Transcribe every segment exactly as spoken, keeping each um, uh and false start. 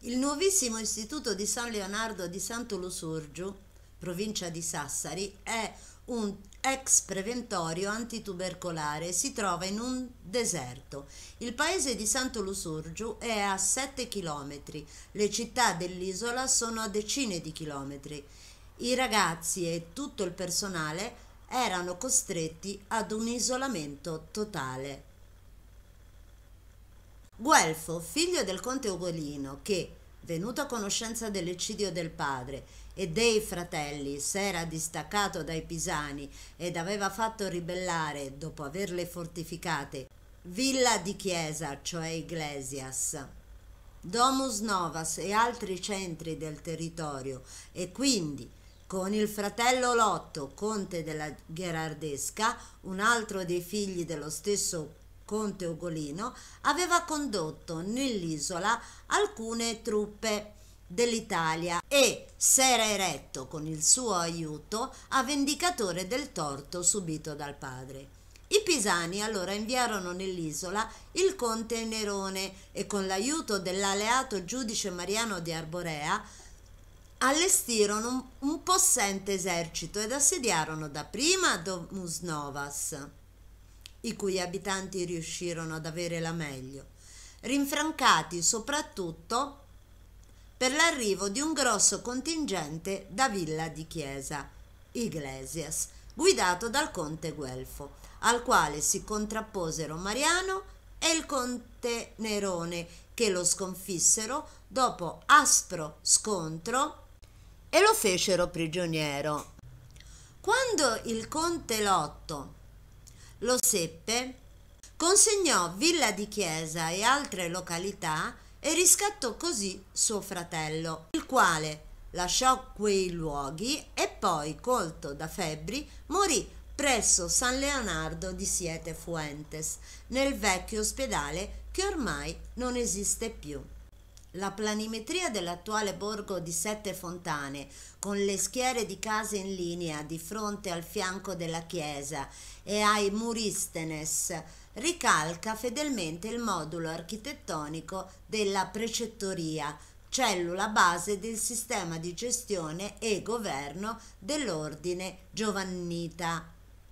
Il nuovissimo istituto di San Leonardo di Santo Lussurgiu, provincia di Sassari, è un ex preventorio antitubercolare e si trova in un deserto. Il paese di Santo Lussurgiu è a sette chilometri, le città dell'isola sono a decine di chilometri. I ragazzi e tutto il personale erano costretti ad un isolamento totale. Guelfo, figlio del conte Ugolino, che, venuto a conoscenza dell'eccidio del padre e dei fratelli, s'era distaccato dai pisani ed aveva fatto ribellare, dopo averle fortificate, Villa di Chiesa, cioè Iglesias, Domus Novas e altri centri del territorio, e quindi con il fratello Lotto, conte della Gherardesca, un altro dei figli dello stesso conte Ugolino, aveva condotto nell'isola alcune truppe dell'Italia e s'era eretto con il suo aiuto a vendicatore del torto subito dal padre. I pisani allora inviarono nell'isola il conte Nerone e con l'aiuto dell'aleato giudice Mariano di Arborea allestirono un, un possente esercito ed assediarono dapprima Domus Novas, i cui abitanti riuscirono ad avere la meglio, rinfrancati soprattutto per l'arrivo di un grosso contingente da Villa di Chiesa, Iglesias, guidato dal conte Guelfo, al quale si contrapposero Mariano e il conte Nerone, che lo sconfissero dopo aspro scontro e lo fecero prigioniero. Quando il conte Lotto lo seppe, consegnò Villa di Chiesa e altre località e riscattò così suo fratello, il quale lasciò quei luoghi e poi, colto da febbri, morì presso San Leonardo di Siete Fuentes, nel vecchio ospedale che ormai non esiste più. La planimetria dell'attuale borgo di Sette Fontane, con le schiere di case in linea di fronte al fianco della chiesa e ai muristenes, ricalca fedelmente il modulo architettonico della precettoria, cellula base del sistema di gestione e governo dell'ordine giovannita.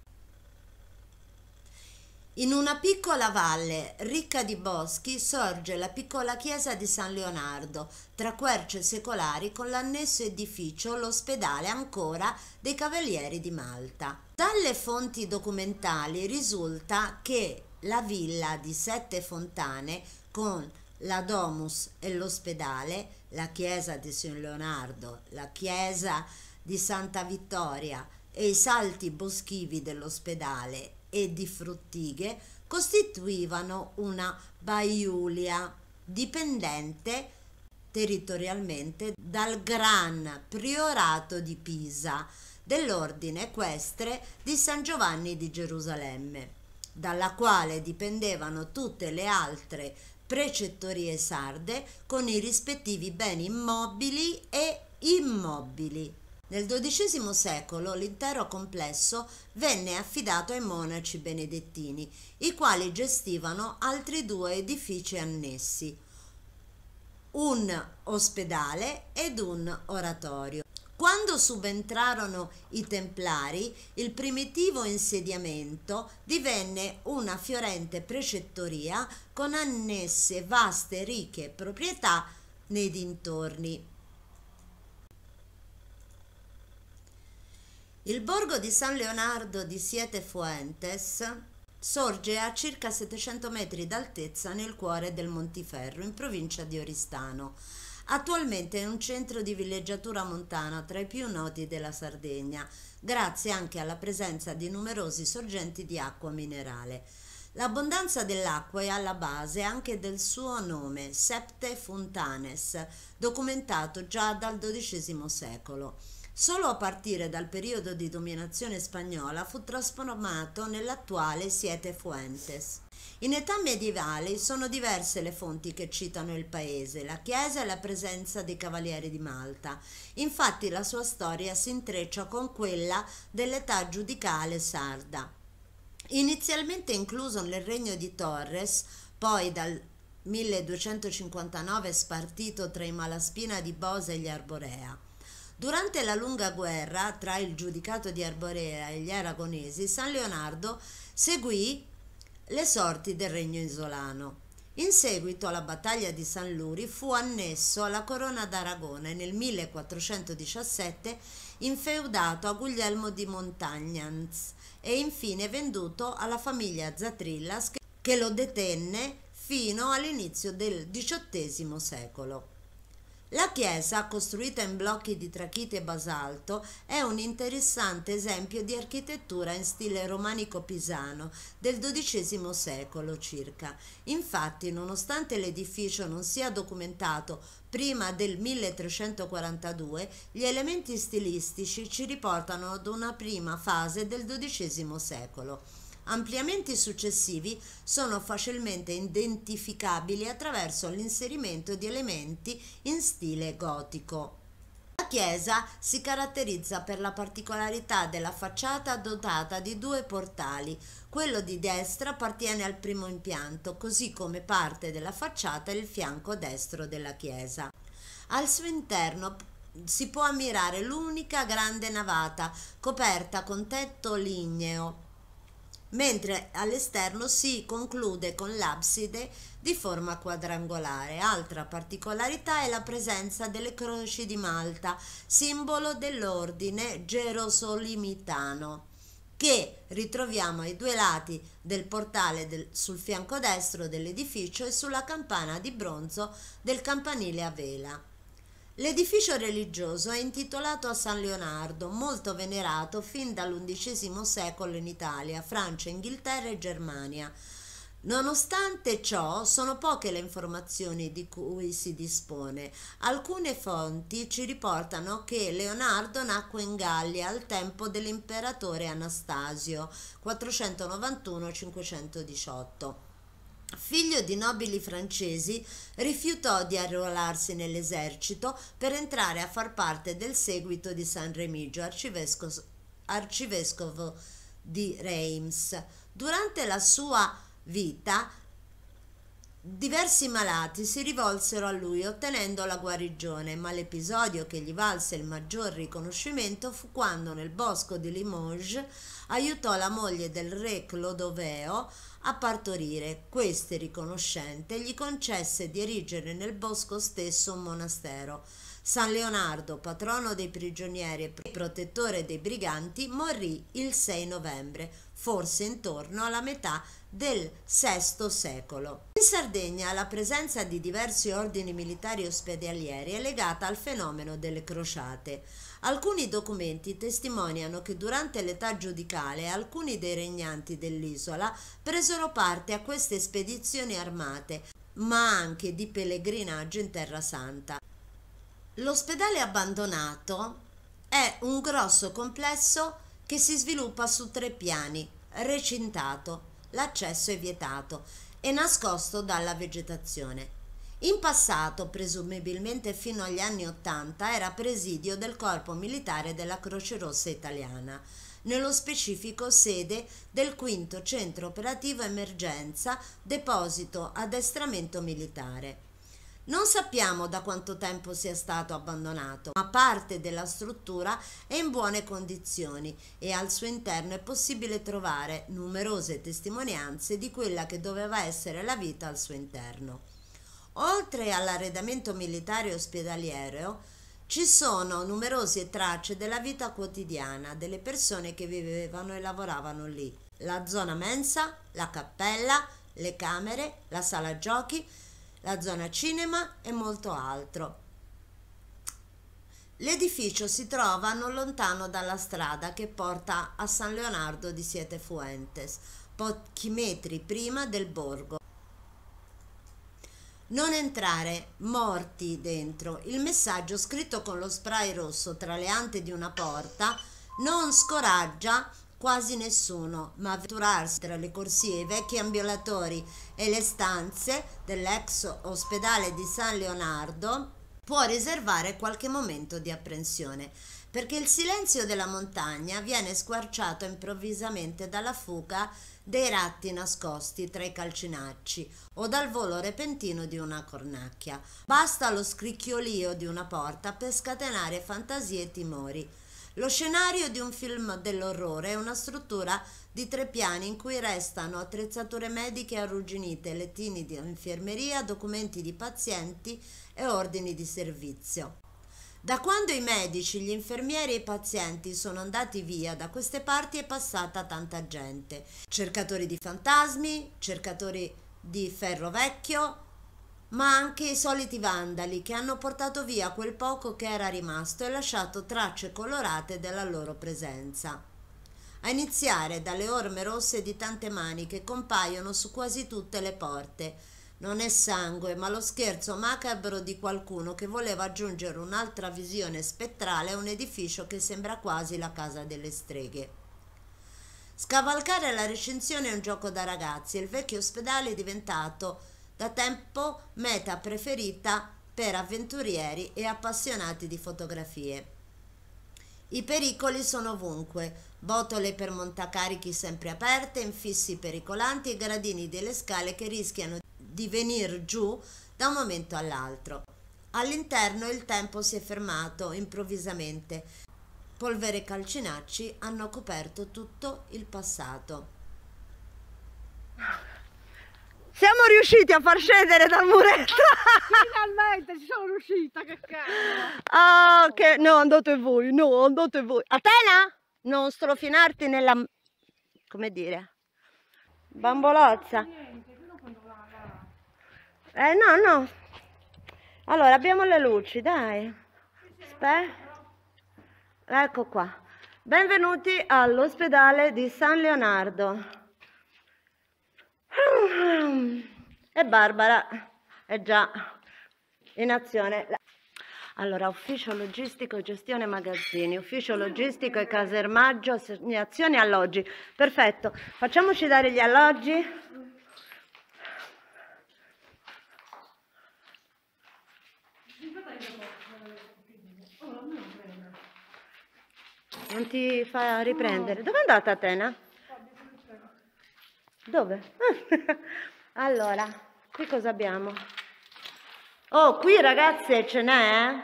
In una piccola valle ricca di boschi sorge la piccola chiesa di San Leonardo, tra querce secolari con l'annesso edificio, l'ospedale ancora dei Cavalieri di Malta. Dalle fonti documentali risulta che la villa di Sette Fontane, con la domus e l'ospedale, la chiesa di San Leonardo, la chiesa di Santa Vittoria e i salti boschivi dell'ospedale e di Fruttighe, costituivano una baiulia dipendente territorialmente dal Gran Priorato di Pisa dell'ordine equestre di San Giovanni di Gerusalemme, dalla quale dipendevano tutte le altre precettorie sarde con i rispettivi beni immobili e immobili. Nel dodicesimo secolo l'intero complesso venne affidato ai monaci benedettini, i quali gestivano altri due edifici annessi, un ospedale ed un oratorio. Quando subentrarono i Templari, il primitivo insediamento divenne una fiorente precettoria con annesse vaste e ricche proprietà nei dintorni. Il borgo di San Leonardo di Siete Fuentes sorge a circa settecento metri d'altezza nel cuore del Montiferru, in provincia di Oristano. Attualmente è un centro di villeggiatura montana tra i più noti della Sardegna, grazie anche alla presenza di numerosi sorgenti di acqua minerale. L'abbondanza dell'acqua è alla base anche del suo nome, Septe Fontanes, documentato già dal dodicesimo secolo. Solo a partire dal periodo di dominazione spagnola fu trasformato nell'attuale Siete Fuentes. In età medievale sono diverse le fonti che citano il paese, la chiesa e la presenza dei Cavalieri di Malta. Infatti la sua storia si intreccia con quella dell'età giudicale sarda. Inizialmente incluso nel regno di Torres, poi dal milleduecentocinquantanove spartito tra i Malaspina di Bosa e gli Arborea. Durante la lunga guerra tra il giudicato di Arborea e gli aragonesi, San Leonardo seguì le sorti del regno isolano. In seguito alla battaglia di San Luri fu annesso alla corona d'Aragona e nel millequattrocentodiciassette infeudato a Guglielmo di Montagnans e infine venduto alla famiglia Zatrillas che lo detenne fino all'inizio del diciottesimo secolo. La chiesa, costruita in blocchi di trachite e basalto, è un interessante esempio di architettura in stile romanico pisano del dodicesimo secolo circa. Infatti, nonostante l'edificio non sia documentato prima del milletrecentoquarantadue, gli elementi stilistici ci riportano ad una prima fase del dodicesimo secolo. Ampliamenti successivi sono facilmente identificabili attraverso l'inserimento di elementi in stile gotico. La chiesa si caratterizza per la particolarità della facciata dotata di due portali. Quello di destra appartiene al primo impianto, così come parte della facciata il fianco destro della chiesa. Al suo interno si può ammirare l'unica grande navata coperta con tetto ligneo, mentre all'esterno si conclude con l'abside di forma quadrangolare. Altra particolarità è la presenza delle croci di Malta, simbolo dell'ordine gerosolimitano, che ritroviamo ai due lati del portale del, sul fianco destro dell'edificio e sulla campana di bronzo del campanile a vela. L'edificio religioso è intitolato a San Leonardo, molto venerato fin dall'undicesimo secolo in Italia, Francia, Inghilterra e Germania. Nonostante ciò, sono poche le informazioni di cui si dispone. Alcune fonti ci riportano che Leonardo nacque in Gallia al tempo dell'imperatore Anastasio, quattrocentonovantuno cinquecentodiciotto. Figlio di nobili francesi, rifiutò di arruolarsi nell'esercito per entrare a far parte del seguito di San Remigio, arcivescovo, arcivescovo di Reims. Durante la sua vita, diversi malati si rivolsero a lui ottenendo la guarigione, ma l'episodio che gli valse il maggior riconoscimento fu quando nel bosco di Limoges aiutò la moglie del re Clodoveo a partorire. Questi, riconoscente, gli concesse di erigere nel bosco stesso un monastero. San Leonardo, patrono dei prigionieri e protettore dei briganti, morì il sei novembre, forse intorno alla metà del sesto secolo. In Sardegna la presenza di diversi ordini militari ospedalieri è legata al fenomeno delle crociate. Alcuni documenti testimoniano che durante l'età giudicale alcuni dei regnanti dell'isola presero parte a queste spedizioni armate, ma anche di pellegrinaggio in Terra Santa. L'ospedale abbandonato è un grosso complesso che si sviluppa su tre piani, recintato, l'accesso è vietato e nascosto dalla vegetazione. In passato, presumibilmente fino agli anni Ottanta, era presidio del Corpo Militare della Croce Rossa Italiana, nello specifico sede del quinto Centro Operativo Emergenza, deposito addestramento militare. Non sappiamo da quanto tempo sia stato abbandonato, ma parte della struttura è in buone condizioni e al suo interno è possibile trovare numerose testimonianze di quella che doveva essere la vita al suo interno. Oltre all'arredamento militare ospedaliero, ci sono numerose tracce della vita quotidiana delle persone che vivevano e lavoravano lì. La zona mensa, la cappella, le camere, la sala giochi, la zona cinema e molto altro. L'edificio si trova non lontano dalla strada che porta a San Leonardo di Siete Fuentes, pochi metri prima del borgo. Non entrare morti dentro. Il messaggio scritto con lo spray rosso tra le ante di una porta non scoraggia quasi nessuno, ma avventurarsi tra le corsie, i vecchi ambulatori e le stanze dell'ex ospedale di San Leonardo può riservare qualche momento di apprensione, perché il silenzio della montagna viene squarciato improvvisamente dalla fuga dei ratti nascosti tra i calcinacci o dal volo repentino di una cornacchia. Basta lo scricchiolio di una porta per scatenare fantasie e timori. Lo scenario di un film dell'orrore è una struttura di tre piani in cui restano attrezzature mediche arrugginite, lettini di infermeria, documenti di pazienti e ordini di servizio. Da quando i medici, gli infermieri e i pazienti sono andati via da queste parti è passata tanta gente. Cercatori di fantasmi, cercatori di ferro vecchio, ma anche i soliti vandali che hanno portato via quel poco che era rimasto e lasciato tracce colorate della loro presenza. A iniziare dalle orme rosse di tante mani che compaiono su quasi tutte le porte. Non è sangue, ma lo scherzo macabro di qualcuno che voleva aggiungere un'altra visione spettrale a un edificio che sembra quasi la casa delle streghe. Scavalcare la recinzione è un gioco da ragazzi e il vecchio ospedale è diventato da tempo meta preferita per avventurieri e appassionati di fotografie. I pericoli sono ovunque, botole per montacarichi sempre aperte, infissi pericolanti e gradini delle scale che rischiano di venir giù da un momento all'altro. All'interno il tempo si è fermato improvvisamente. Polvere e calcinacci hanno coperto tutto il passato. Siamo riusciti a far scendere dal muretto! Finalmente ci sono riuscita, che cazzo! Ah, che... No, andate voi, no, andate voi. Atena, non strofinarti nella... come dire... bambolozza. Eh, no, no. Allora, abbiamo le luci, dai. Aspetta. Ecco qua. Benvenuti all'ospedale di San Leonardo. E Barbara è già in azione. Allora, ufficio logistico e gestione magazzini, ufficio logistico e casermaggio, assegnazioni alloggi. Perfetto, facciamoci dare gli alloggi. Non ti fa riprendere. Dove è andata Atena? Dove? Allora, qui cosa abbiamo? Oh, qui ragazze ce n'è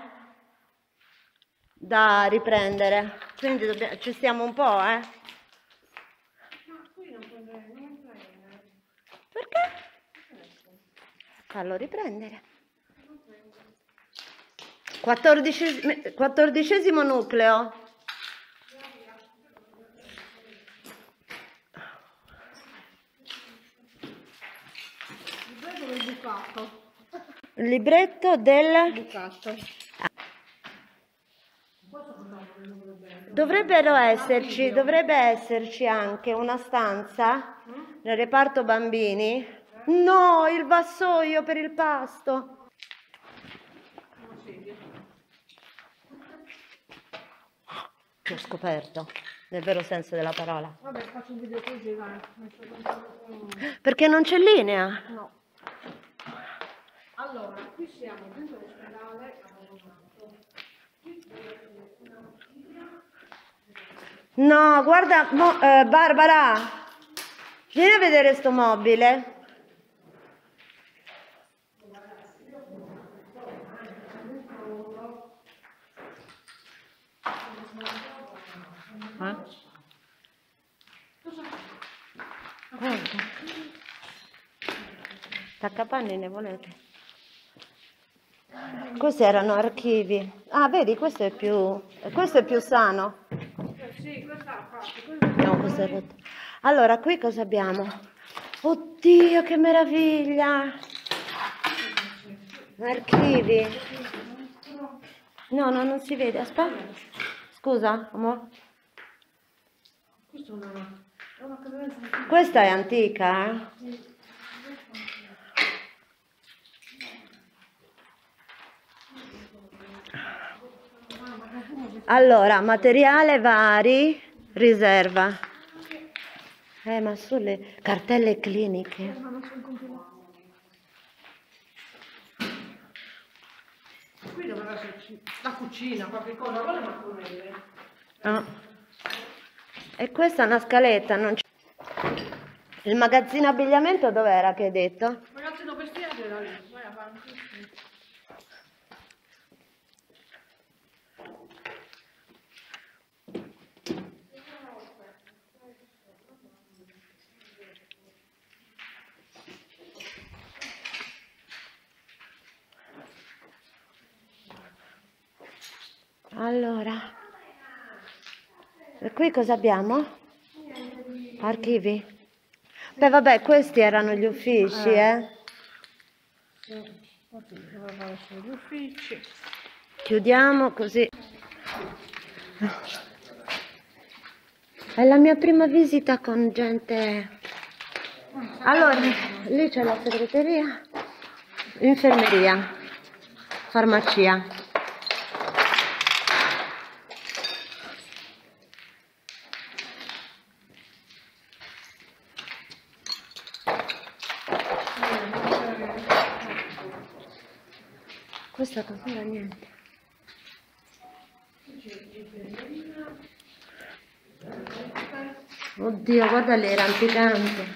da riprendere, quindi dobbiamo, ci stiamo un po', eh? Ma qui non prendere, non prendere. Perché? Fallo riprendere. Quattordicesimo, quattordicesimo nucleo. Il bucato. Il libretto del... Bucato. Dovrebbero esserci, dovrebbe esserci anche una stanza nel reparto bambini. No, il vassoio per il pasto. Che ho scoperto, nel vero senso della parola. Vabbè, faccio un video così, dai. Perché non c'è linea? No. Allora, qui siamo dentro l'ospedale abbandonato. No, guarda, mo, eh, Barbara, vieni a vedere sto mobile. Eh? Guarda. Taccapanni ne volete? Questi erano archivi. Ah, vedi, questo è più, questo è più sano. Eh sì, questa ha fatto. No, questo è rotto. Allora, qui cosa abbiamo? Oddio, che meraviglia! Archivi. No, no, non si vede. Aspetta. Scusa, amore. Questa è una, è una cadenza. Questa è antica, eh? Allora, materiale vari, riserva. Eh, ma sulle cartelle cliniche. Qui guarda se ci... la cucina, qualche cosa, quelle mattonelle. Ah. E questa è una scaletta, non c'è. Il magazzino abbigliamento dov'era che hai detto? Magazzino vestiti era lì, vai avanti. Allora, e qui cosa abbiamo? Archivi? Beh, vabbè, questi erano gli uffici, eh? Gli uffici. Chiudiamo così. È la mia prima visita con gente. Allora, lì c'è la segreteria, infermeria, farmacia. Questa cos'era? Niente. Oddio, guarda le rampicanti.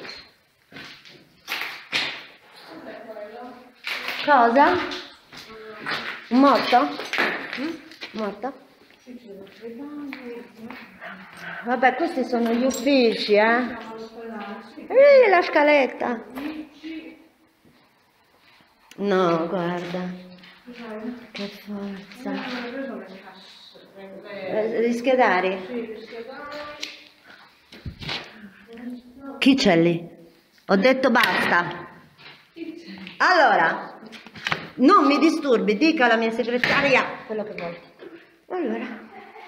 Cosa? Un morto? Mm? Morto? Vabbè, questi sono gli uffici, eh? Ehi, la scaletta. No, guarda. Che forza. Eh, Gli schedari? Chi c'è lì? Ho detto basta. Allora, non mi disturbi, dica alla mia segretaria quello che vuoi. Allora.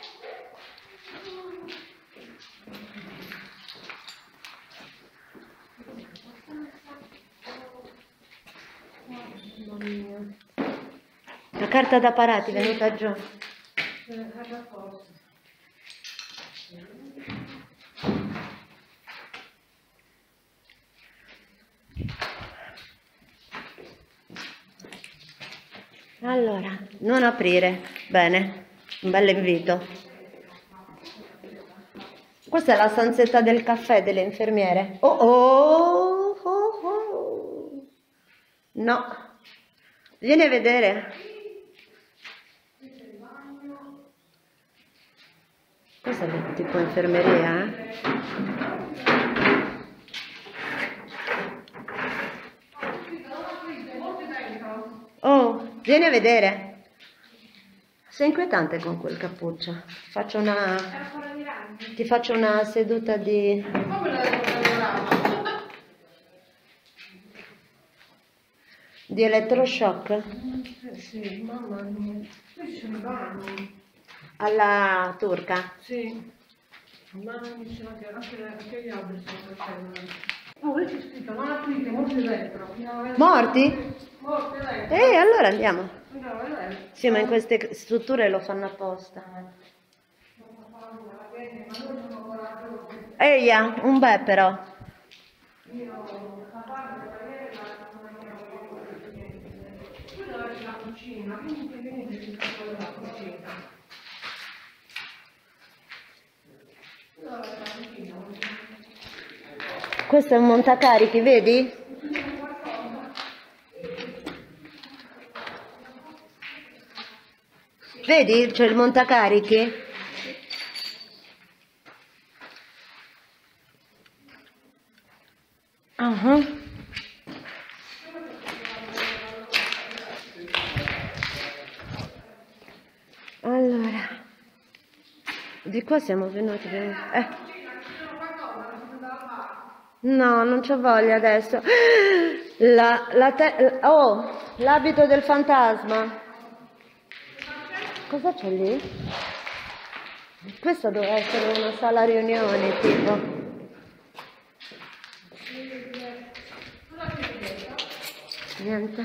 La carta da parati è venuta giù. Allora, non aprire. Bene, un bel invito. Questa è la stanzetta del caffè delle infermiere. Oh oh, oh, oh. No. Vieni a vedere. Questa è tipo infermeria, eh? Oh, vieni a vedere. Sei inquietante con quel cappuccio. Faccio una... Ti faccio una seduta di... di elettroshock? Eh sì, mamma mia. Qui ci sono i bagni. Alla turca? Sì. Mamma mia, c'è anche, anche, anche gli alberi sono facendo. Oh, lì c'è scritto, non aprite, morti dentro. Morti? Morti dentro. Eh, allora andiamo. No, è lei. Sì, ma in queste strutture lo fanno apposta. Eia, un bel però. Questo è un montacarichi, vedi? Vedi? C'è il montacarichi. Uh-huh. Allora, di qua siamo venuti. Eh. No, non c'ho voglia adesso. La, la te... Oh, l'abito del fantasma. Cosa c'è lì? Questa doveva essere una sala riunioni, tipo. Niente.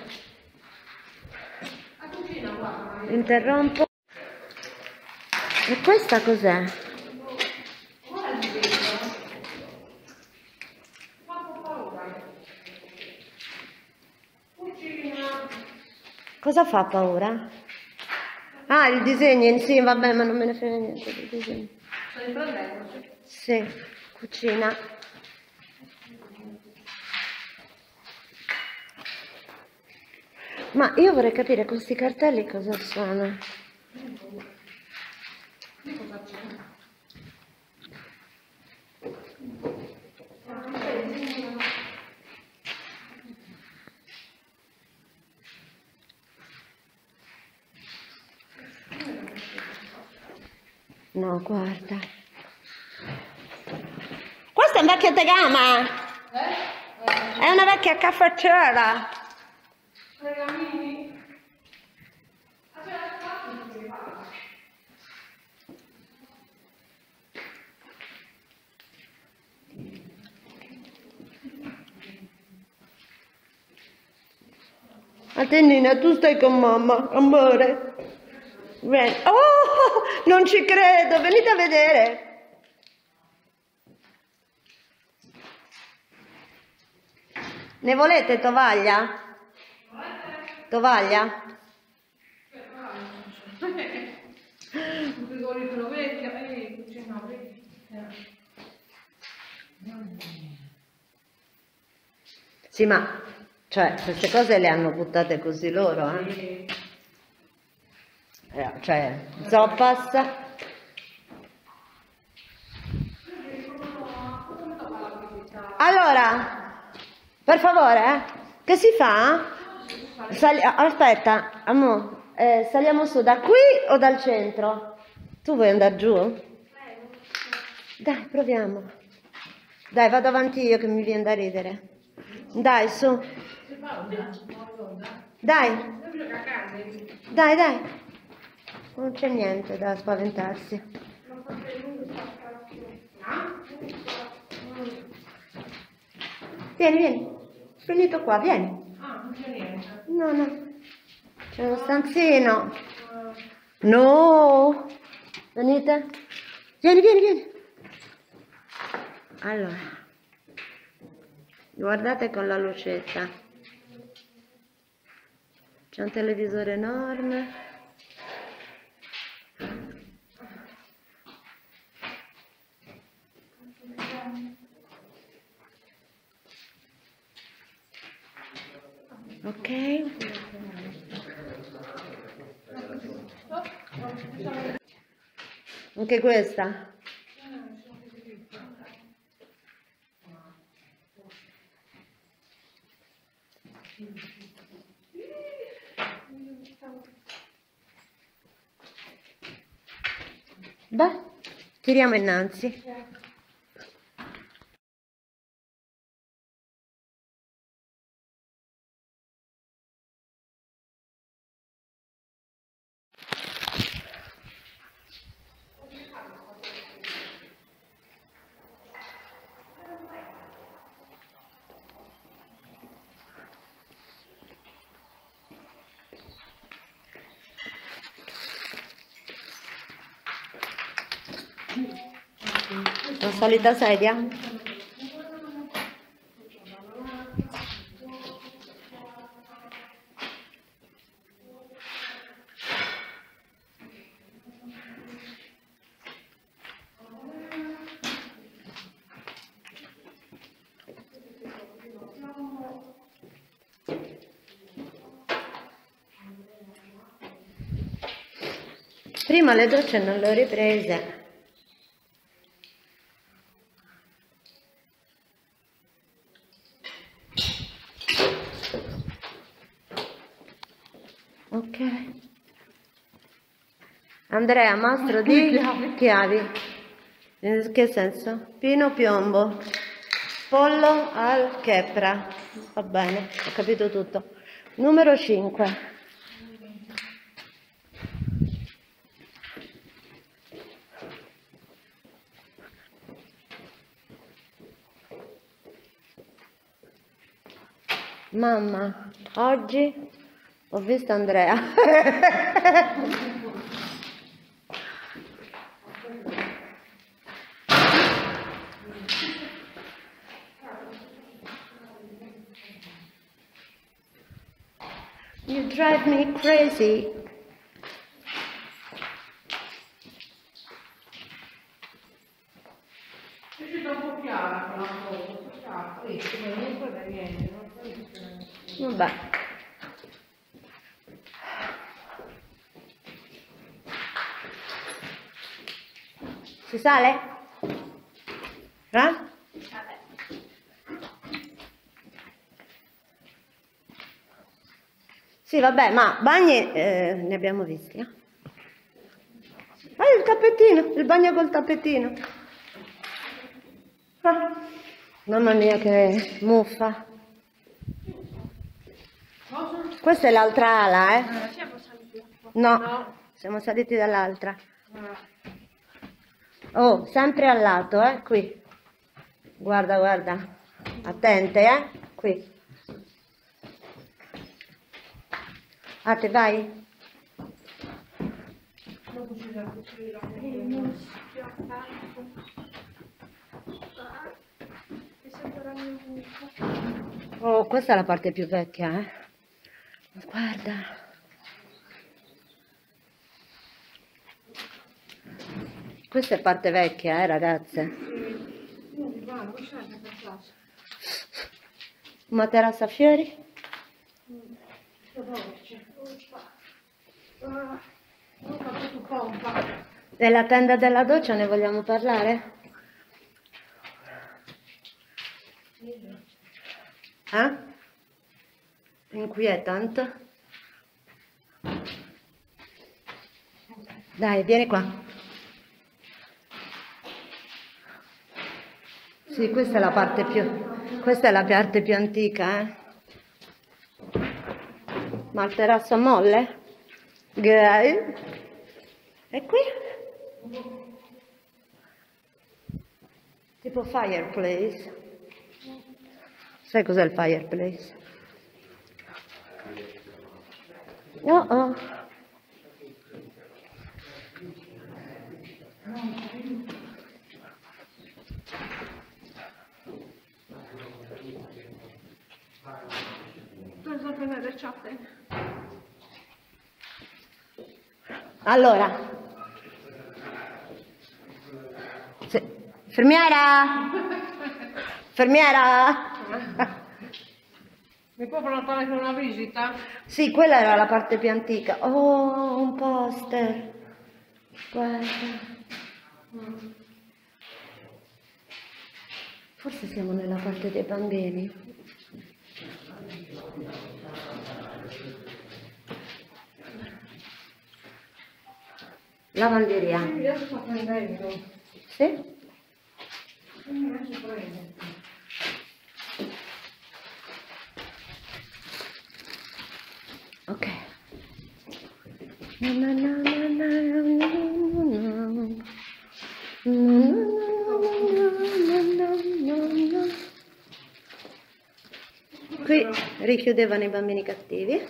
Interrompo. E questa cos'è? Cosa fa paura? Ah, il disegno, sì, vabbè, ma non me ne frega niente del disegno. Stai prendendo? Sì, cucina. Ma io vorrei capire questi cartelli cosa sono. No, guarda. Questa è un vecchio tegama. Eh? È una vecchia caffettiera. Pergamini? Ah, c'è la spazio che fa. Atennina, tu stai con mamma, amore. Vieni. Oh, non ci credo, venite a vedere. Ne volete tovaglia? Tovaglia? Un frigorifero vecchio, e cucina vecchia. Sì, ma cioè queste cose le hanno buttate così loro, eh? Eh, cioè, zoppas. Allora, per favore, eh, che si fa? Sali- aspetta, amore, eh, saliamo su da qui o dal centro? Tu vuoi andare giù? Dai, proviamo. Dai, vado avanti io che mi viene da ridere. Dai, su. Dai. Dai, dai. Non c'è niente da spaventarsi. Vieni, vieni. Finito qua, vieni. Ah, non c'è niente. No, no. C'è uno stanzino. No. Venite. Vieni, vieni, vieni. Allora. Guardate con la lucetta. C'è un televisore enorme. Ok. Anche questa. Beh, tiriamo innanzi. La solita sedia? Prima le docce non le ho riprese. Ok. Andrea, mastro di chiavi. chiavi. In che senso? Pino piombo. Pollo al chepra. Va bene, ho capito tutto. Numero cinque. Mamma, oggi ho visto Andrea. You drive me crazy. bellissimo, non frega niente, non frega niente. Vabbè. Si sale? Eh? Sì, vabbè, ma bagni eh, ne abbiamo visti, eh? Ah, il tappetino, il bagno col tappetino. Ah, mamma mia che muffa. Questa è l'altra ala, eh? No, No. siamo saliti dall'altra. Oh, sempre al lato, eh? Qui. Guarda, guarda. Attente, eh? Qui. Ah, te vai? Oh, questa è la parte più vecchia, eh? Guarda. Questa è parte vecchia, eh, ragazze? Una terrazza a fiori? Della tenda della doccia ne vogliamo parlare? Eh? Inquietant. Dai, vieni qua. Sì, questa è la parte più, questa è la parte più antica, eh? Ma il terrazzo a molle? Gay. E qui? Tipo fireplace. Sai cos'è il fireplace? Oh oh. Allora, sì. Fermiera, fermiera. Mi può prenotare per una visita? Sì, quella era la parte più antica. Oh, un poster. Guarda. Forse siamo nella parte dei bambini. Lavanderia. Mi riesco a prendere. Sì? Mi riesco a prendere. Ok. Na na na na na na na na. Qui richiudevano i bambini cattivi.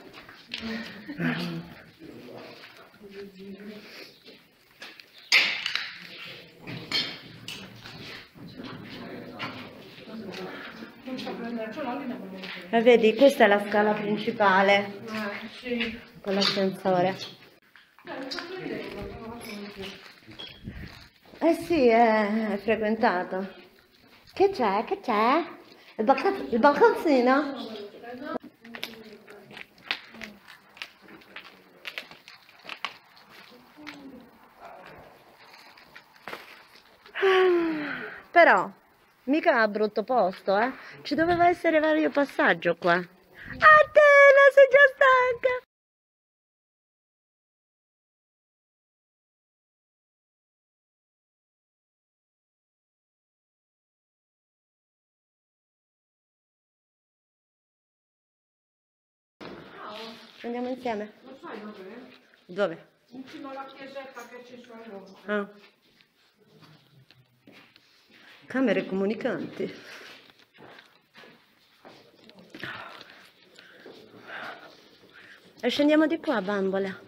E vedi, questa è la scala principale Eh, sì. con l'ascensore. Eh sì, è, è frequentato. Che c'è? Che c'è? Il, balcon- il balconcino? Però, mica a brutto posto, eh? Ci doveva essere vario passaggio qua. Atena, sei già stanca? Andiamo insieme? Lo sai dov'è? Dove? Vicino alla chiesetta che ci sono. Ah. Camere comunicanti. E scendiamo di qua, bambola.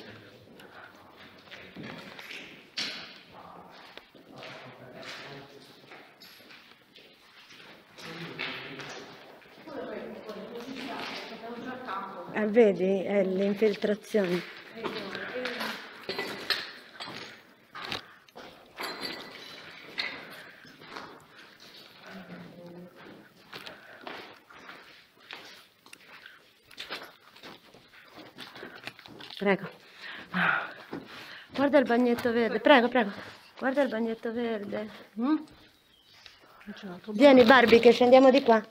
Eh, vedi, è l'infiltrazione. prego. Guarda il bagnetto verde, prego, prego. Guarda il bagnetto verde. Mm? Vieni Barbie che scendiamo di qua.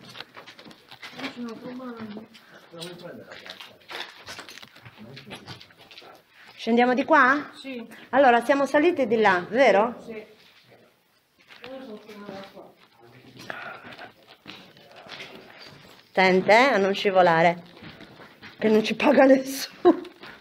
Scendiamo di qua? Sì. Allora, siamo saliti di là, vero? Sì. Attente eh, a non scivolare, che non ci paga nessuno.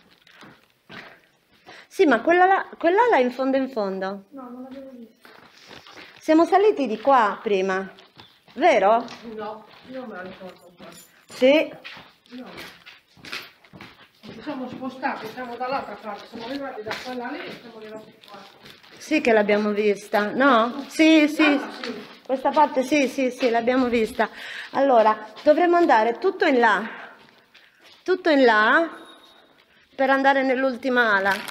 Sì, ma quella là, quella là in fondo in fondo. No, non l'avevo vista. Siamo saliti di qua prima, vero? No, io non me la ricordo qua. Sì. No. Ci siamo spostati, siamo dall'altra parte, siamo arrivati da quella lì e siamo arrivati qua. Sì che l'abbiamo vista, no? Sì, sì. Ah, sì. Questa parte sì, sì, sì, l'abbiamo vista. Allora, dovremmo andare tutto in là, tutto in là, per andare nell'ultima ala.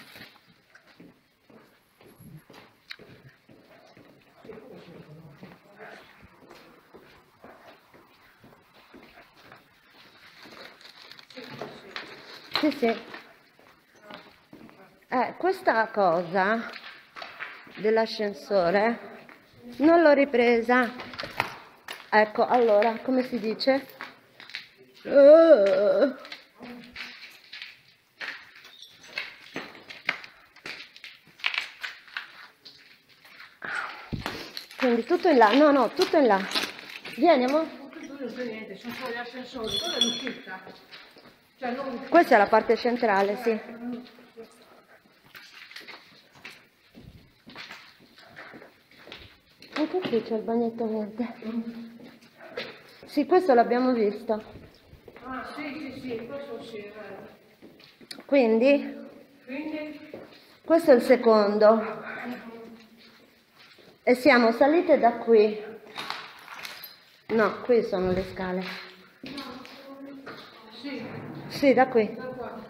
Sì, sì. Eh, questa cosa dell'ascensore non l'ho ripresa. Ecco, allora, come si dice? Uh. Quindi tutto in là, no, no, tutto in là. Vieni, amore. Non c'è niente, sono solo gli ascensori, quella è l'uscita. Cioè, non... Questa è la parte centrale, sì. Anche qui c'è il bagnetto verde. Sì, questo l'abbiamo visto. Ah, sì, sì, sì, questo sì, è vero. Quindi, Quindi, questo è il secondo. E siamo salite da qui. No, qui sono le scale. sì, Sì, da qui. da qua.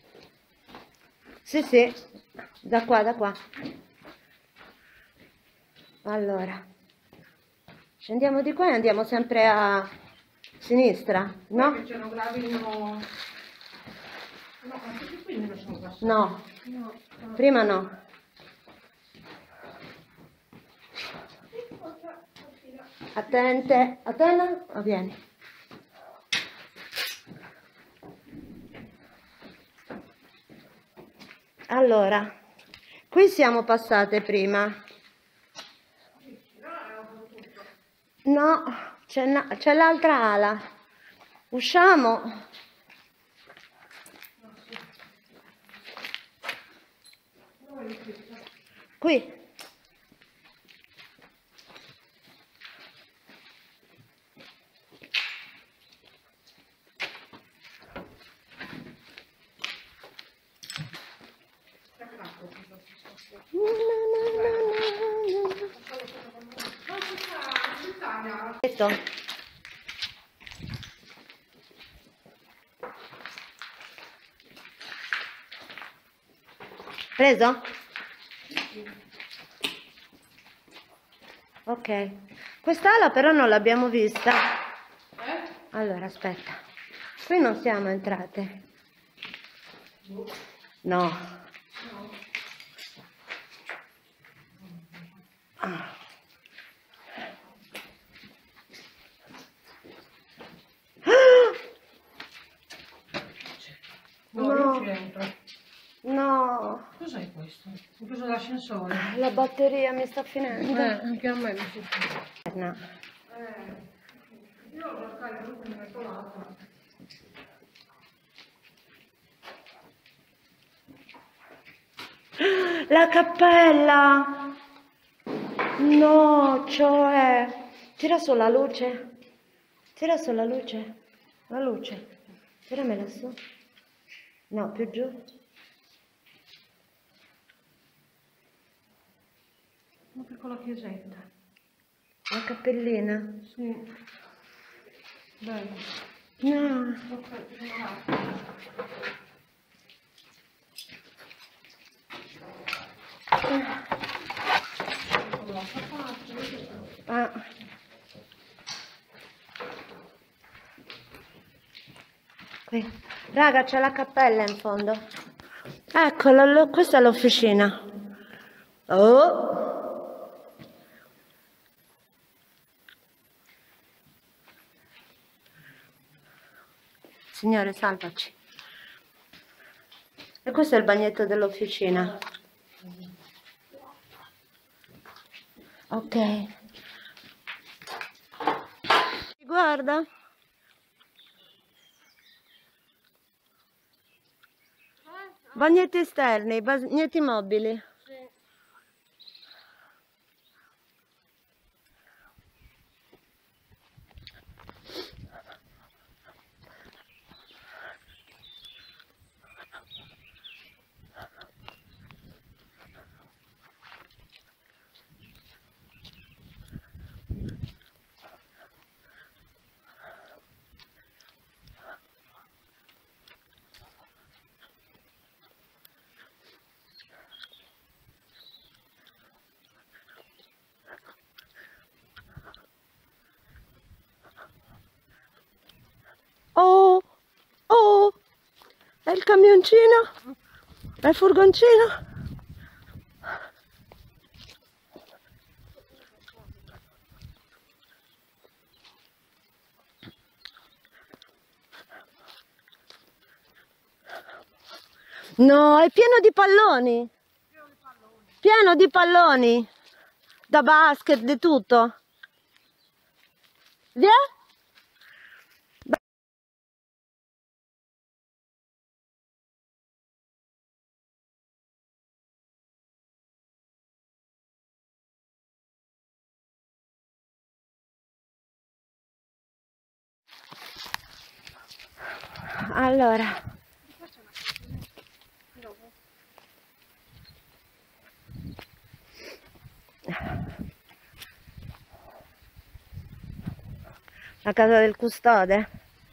Sì, sì, da qua, da qua. Allora, scendiamo di qua e andiamo sempre a sinistra, no? Perché c'è un gravino... No, anche qui non sono passati. No, No, no. prima no. Attente, attenta, oh, vieni. Allora, qui siamo passate prima. No, c'è na- c'è l'altra ala. Usciamo. Qui. Detto. Preso? Ok. Quest'ala però non l'abbiamo vista. Eh? Allora, aspetta. Qui non siamo entrate. No. Ah. No, No. non c'entro. No, Cos'è questo? Ho preso l'ascensore. la batteria mi sta finendo. Eh, anche a me mi si fa. No. Eh, io lo scarico e mi metto l'altra. La cappella! No, cioè... Tira su la luce. Tira su la luce. La luce. Tiramela su. No, più giù. Una piccola chiesetta. La cappellina. Sì. Bello. No. Ah. Qui. Raga, c'è la cappella in fondo. Eccolo, questa è l'officina. Oh! Signore, salvaci. E questo è il bagnetto dell'officina. Ok. Guarda. Bagnetti esterni, bagnetti mobili. Oh, oh, è il camioncino, è il furgoncino. No, è pieno di palloni, pieno di palloni, da basket, di tutto. Via? Allora, la casa del custode.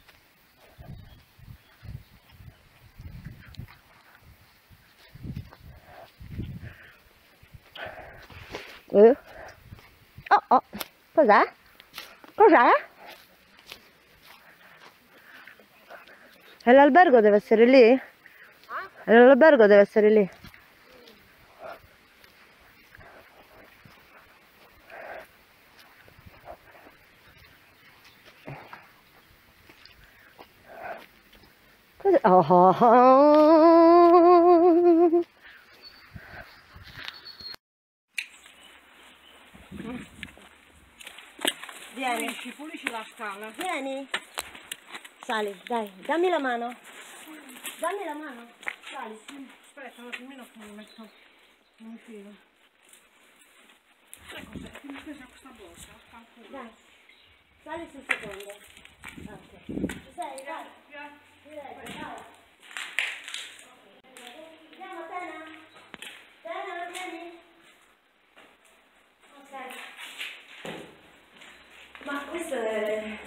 Eh? Oh oh, cos'è? Cos'è? E l'albergo deve essere lì? E l'albergo deve essere lì. Cos'è? Oh, oh, oh. Vieni. Pulisci, pulisci la scala. Vieni. Sali, dai, dammi la mano. Dammi la mano. Sali. Aspetta un attimino che mi metto un filo. Sai cos'è? Ti mi presa questa borsa? Dai, sali sul secondo. Ok. Ci sei? Dai. Direi, dai. Andiamo, Tena. Tena, vieni. Ok. Ma questo è...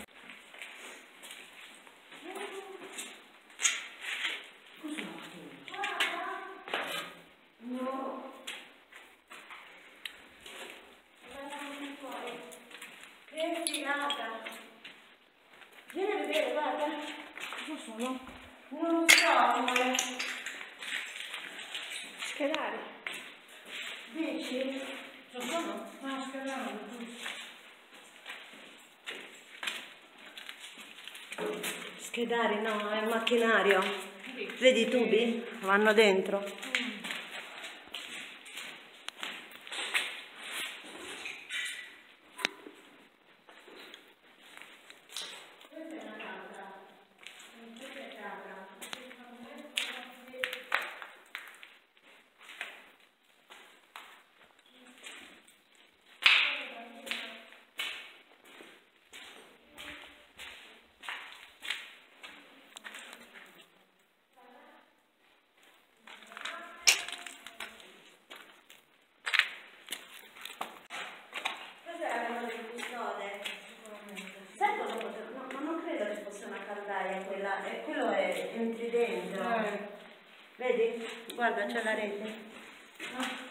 No. Vieni tirata. Vieni a vedere, guarda. Cosa sono? Non so, amore. Schedari. Dici? Cosa sono? No, schedari. Schedari, no, è un macchinario. Vedi i tubi? Vanno dentro. Sai cosa potrebbe? No, ma non credo che fosse una caldaia quella, e quello è entri dentro. Eh. Vedi? Guarda, c'è la rete. No?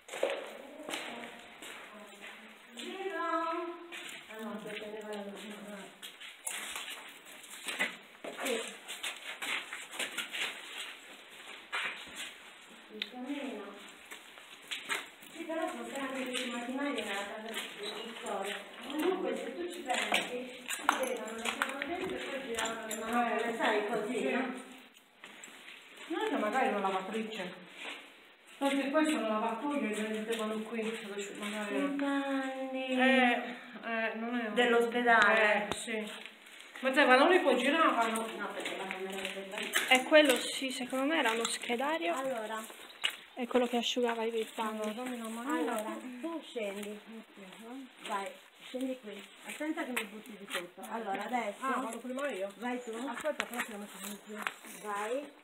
Ah no, si prendeva la luce. lavatrice. Perché questa è una lavatoio e le mettevano qui, dove magari... Panni Eh, eh, non è... dell'ospedale. Eh, sì. Mettevano lì, poi giravano. No, perché la camera è bella. E quello sì, secondo me era uno schedario. Allora, È quello che asciugava i panni. allora, tu scendi, vai, scendi qui, attenta che mi butti di tutto. Allora, adesso, Ah, vado prima io. vai tu, Aspetta, però ti ho messo in qui. vai,